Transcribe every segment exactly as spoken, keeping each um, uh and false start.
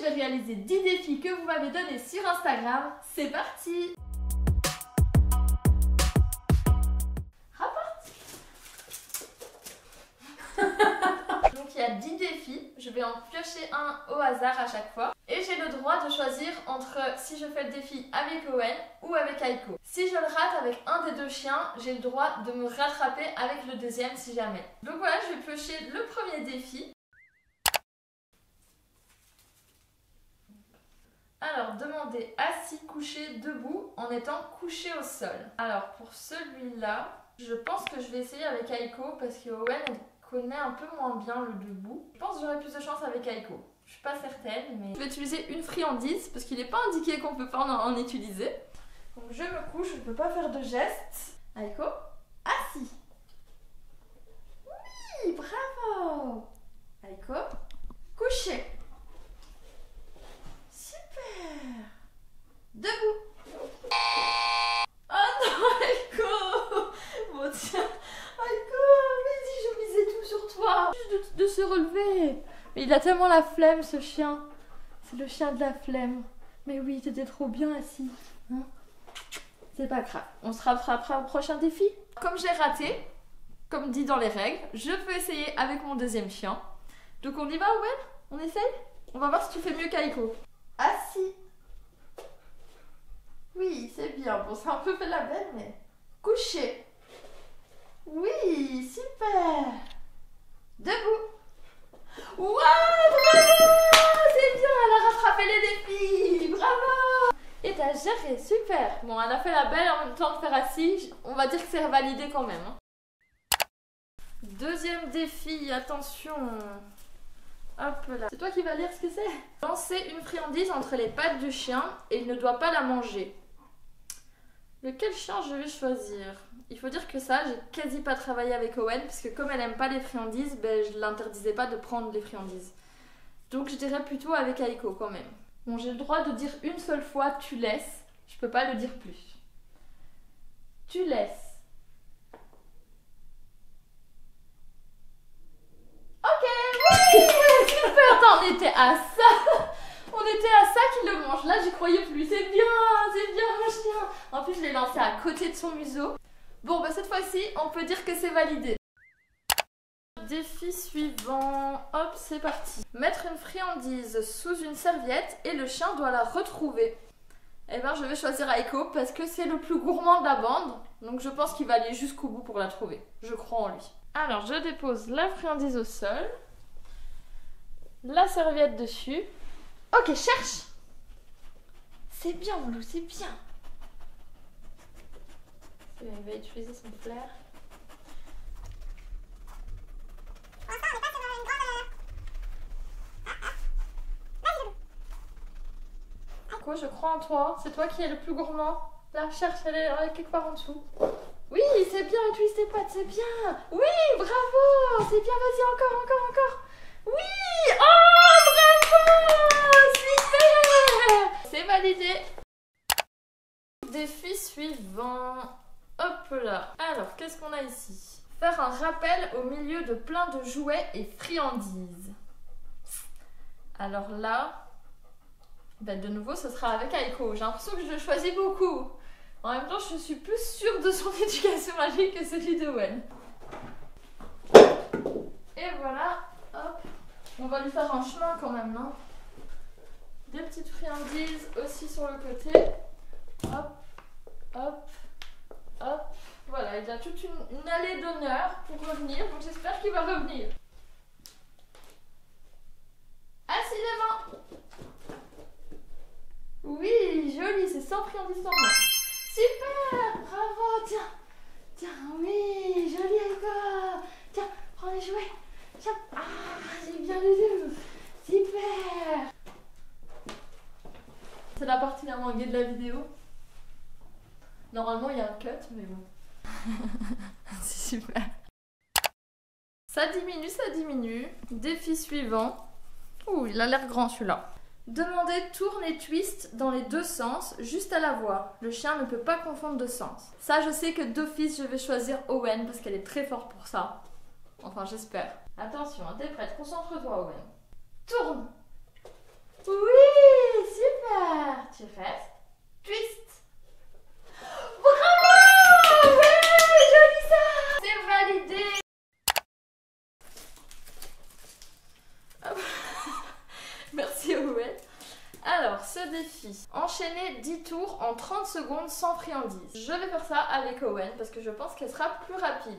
vais réaliser dix défis que vous m'avez donnés sur Instagram. C'est parti! Rapporte! Donc il y a dix défis, je vais en piocher un au hasard à chaque fois. Et j'ai le droit de choisir entre si je fais le défi avec Owen ou avec Aiko. Si je le rate avec un des deux chiens, j'ai le droit de me rattraper avec le deuxième si jamais. Donc voilà, je vais piocher le premier défi. Alors, demander assis, couché, debout en étant couché au sol. Alors, pour celui-là, je pense que je vais essayer avec Aiko parce que Owen connaît un peu moins bien le debout. Je pense que j'aurai plus de chance avec Aiko. Je suis pas certaine, mais... Je vais utiliser une friandise parce qu'il n'est pas indiqué qu'on peut pas en, en utiliser. Donc je me couche, je ne peux pas faire de gestes. Aiko, assis. Oui, bravo. Aiko, couché. Debout. Oh non, Aiko. Bon tiens, Aiko, vas-y, je misais tout sur toi. Juste de, de se relever. Mais il a tellement la flemme, ce chien. C'est le chien de la flemme. Mais oui, t'étais trop bien assis. Hein, c'est pas grave. On se rattrapera au prochain défi. Comme j'ai raté, comme dit dans les règles, je peux essayer avec mon deuxième chien. Donc on y va, Owen? On essaye? On va voir si tu fais mieux qu'Aiko. Assis. Oui, c'est bien. Bon, c'est un peu fait la belle, mais... Couché. Oui, super. Debout. Waouh, bravo. C'est bien, elle a rattrapé les défis. Bravo. Et t'as géré, super. Bon, elle a fait la belle en même temps de faire assis. On va dire que c'est validé quand même. Hein. Deuxième défi, attention. Hop là. C'est toi qui vas lire ce que c'est? Lancer une friandise entre les pattes du chien et il ne doit pas la manger. Lequel chien je vais choisir? Il faut dire que ça, j'ai quasi pas travaillé avec Owen parce que comme elle aime pas les friandises, ben, je l'interdisais pas de prendre les friandises. Donc je dirais plutôt avec Aiko quand même. Bon, j'ai le droit de dire une seule fois tu laisses. Je peux pas le dire plus. Tu laisses. Ok, oui, super, attends, on était à ça. On était à ça qu'il le mange. Là, j'y croyais plus. C'est bien, c'est bien mon chien. En plus, je l'ai lancé à côté de son museau. Bon, bah cette fois-ci, on peut dire que c'est validé. Défi suivant. Hop, c'est parti. Mettre une friandise sous une serviette et le chien doit la retrouver. Eh bien, je vais choisir Aiko parce que c'est le plus gourmand de la bande. Donc, je pense qu'il va aller jusqu'au bout pour la trouver. Je crois en lui. Alors, je dépose la friandise au sol. La serviette dessus. Ok, cherche. C'est bien, mon loup, c'est bien. Il va utiliser son flair. Quoi, je crois en toi. C'est toi qui es le plus gourmand. Là, cherche, elle est quelque part en dessous. Oui, c'est bien, utilise tes pattes, c'est bien. Oui, bravo. C'est bien, vas-y, encore, encore, encore. Oui. Oh, bravo. Super. C'est validé. Défi suivant. Hop là. Alors, qu'est-ce qu'on a ici? Faire un rappel au milieu de plein de jouets et friandises. Alors là, ben de nouveau, ce sera avec Aiko. J'ai l'impression que je le choisis beaucoup. En même temps, je suis plus sûre de son éducation magique que celui de Owen. Et voilà, hop. On va lui faire un chemin quand même, non? Des petites friandises aussi sur le côté. Hop, hop, hop. Voilà, il a toute une, une allée d'honneur pour revenir. Donc j'espère qu'il va revenir. Assis devant. Oui, joli, c'est sans friandises sans rien. Super, bravo, tiens. Tiens, oui, joli Aiko. Tiens, prends les jouets. Tiens, ah, j'ai bien les deux. Super. C'est la partie la moins gaie de la vidéo. Normalement, il y a un cut, mais bon. C'est super. Ça diminue, ça diminue. Défi suivant. Ouh, il a l'air grand celui-là. Demandez tourne et twist dans les deux sens, juste à la voix. Le chien ne peut pas confondre de sens. Ça, je sais que d'office, je vais choisir Owen parce qu'elle est très forte pour ça. Enfin, j'espère. Attention, hein, t'es prête? Concentre-toi, Owen. Tourne. Oui. le défi. Enchaîner dix tours en trente secondes sans friandises. Je vais faire ça avec Owen parce que je pense qu'elle sera plus rapide.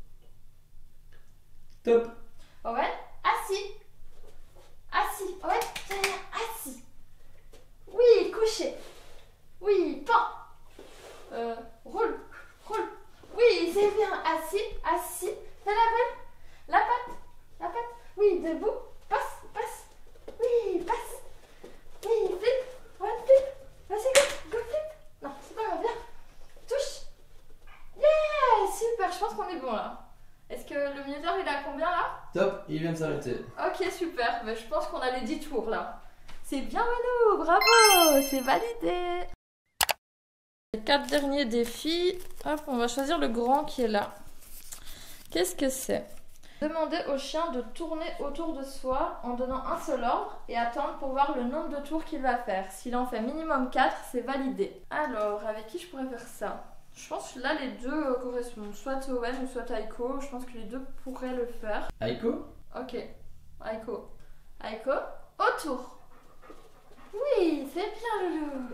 Top. Owen, assis. Assis. Owen, assis. Oui, couché. Oui, pan. Euh, roule, roule. Oui, c'est bien. Assis, assis. Fais la belle. La patte, la patte. Oui, debout. Passe, passe. Oui, passe. Oui, flip. Ouais, flip. Vas-y, go, go, flip. Non, c'est pas grave, viens. Touche. Yeah, super. Je pense qu'on est bon là. Est-ce que le minuteur il est à combien là? Top, il vient de s'arrêter. Ok, super. Mais je pense qu'on a les dix tours là. C'est bien, Mano. Bravo. C'est validé. Les quatre derniers défis. Hop, on va choisir le grand qui est là. Qu'est-ce que c'est? Demander au chien de tourner autour de soi en donnant un seul ordre et attendre pour voir le nombre de tours qu'il va faire. S'il en fait minimum quatre, c'est validé. Alors, avec qui je pourrais faire ça? Je pense que là, les deux correspondent. Soit Owen ou soit Aiko. Je pense que les deux pourraient le faire. Aiko? Ok. Aiko. Aiko, autour. Oui, c'est bien, Loulou.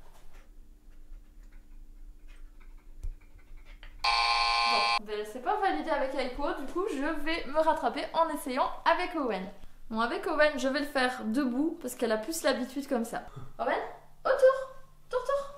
Bon, ben, c'est pas validé avec Aiko, du coup je vais me rattraper en essayant avec Owen. Bon, avec Owen, je vais le faire debout parce qu'elle a plus l'habitude comme ça. Owen, autour, tour, tour.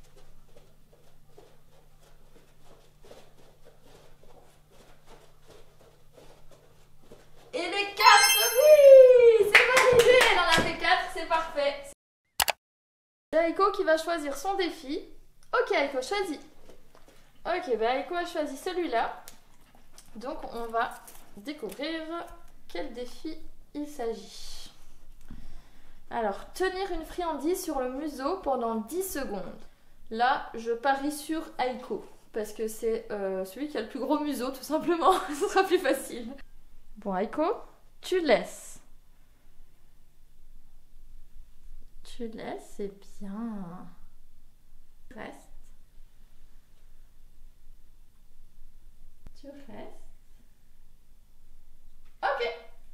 Et les quatre, oui, c'est validé. Elle en a fait quatre, c'est parfait. C'est Aiko qui va choisir son défi. Ok, Aiko, choisis. Ok, bah Aiko a choisi celui-là. Donc on va découvrir quel défi il s'agit. Alors, tenir une friandise sur le museau pendant dix secondes. Là, je parie sur Aiko. Parce que c'est euh, celui qui a le plus gros museau, tout simplement. Ce sera plus facile. Bon, Aiko, tu laisses. Tu laisses, c'est bien. Reste. Tu restes. Ok.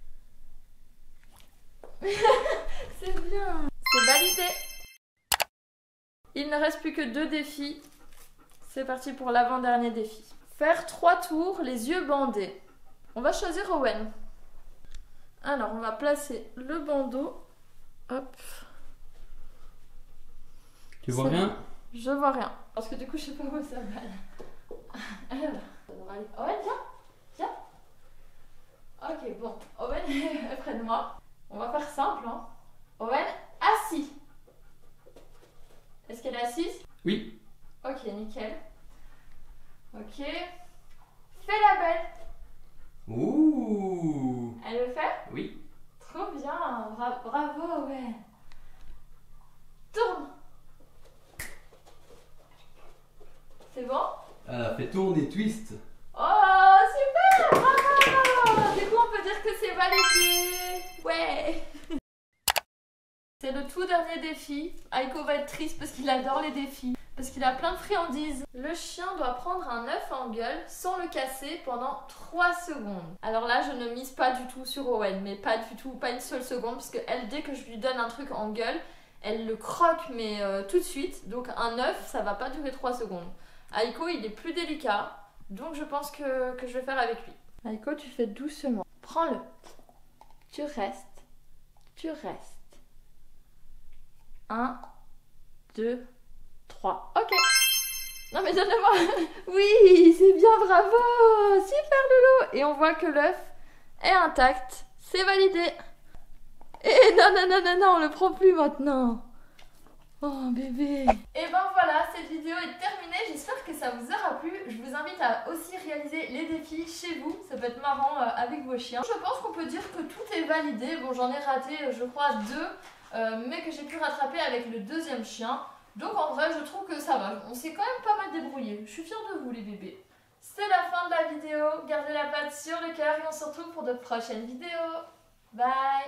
C'est bien. C'est validé. Il ne reste plus que deux défis. C'est parti pour l'avant-dernier défi. Faire trois tours, les yeux bandés. On va choisir Owen. Alors, on va placer le bandeau. Hop. Tu vois rien? Je vois rien. Parce que du coup, je sais pas où ça va. Alors. Owen, viens, viens. Ok, bon. Owen est près de moi. On va faire simple, hein. Owen, assis. Est-ce qu'elle est assise? Oui. Ok, nickel. Ok. Fais la belle. Ouh. Elle le fait? Oui. Trop bien. Bra bravo, Owen. Tourne. C'est bon? Elle a fait tourner twist. Oh, super! Bravo! Du coup, on peut dire que c'est validé. Ouais! C'est le tout dernier défi. Aiko va être triste parce qu'il adore les défis. Parce qu'il a plein de friandises. Le chien doit prendre un œuf en gueule sans le casser pendant trois secondes. Alors là, je ne mise pas du tout sur Owen. Mais pas du tout, pas une seule seconde. Parce que elle, dès que je lui donne un truc en gueule, elle le croque, mais euh, tout de suite. Donc un œuf, ça va pas durer trois secondes. Aiko, il est plus délicat. Donc je pense que, que je vais faire avec lui. Aiko, tu fais doucement. Prends-le. Tu restes. Tu restes. Un, deux, trois. Ok. Non mais donne-le-moi. Oui, c'est bien, bravo. Super, Loulou. Et on voit que l'œuf est intact. C'est validé. Et non, non, non, non, non, on le prend plus maintenant. Oh bébé. Et ben voilà, cette vidéo est terminée, j'espère que ça vous aura plu. Je vous invite à aussi réaliser les défis chez vous, ça peut être marrant euh, avec vos chiens. Je pense qu'on peut dire que tout est validé. Bon, j'en ai raté je crois deux, euh, mais que j'ai pu rattraper avec le deuxième chien. Donc en vrai je trouve que ça va, on s'est quand même pas mal débrouillé. Je suis fière de vous les bébés. C'est la fin de la vidéo, gardez la patte sur le cœur et on se retrouve pour de prochaines vidéos. Bye.